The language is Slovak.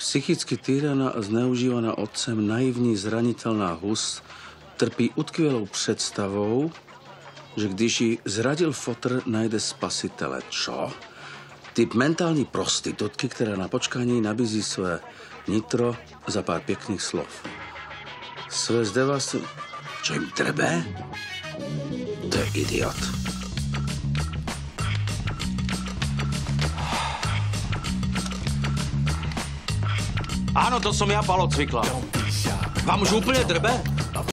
Psychicky týraná a zneužívaná otcem naivní zranitelná Hus trpí utkvělou představou, že když ji zradil fotr, najde spasitele. Čo? Typ mentální prostitutky, která na počkání nabízí své nitro za pár pěkných slov. Své zdevastu... Čo im trebe? To je idiot. Áno, to som ja, Palo Cvikla. Vám už úplne drbe?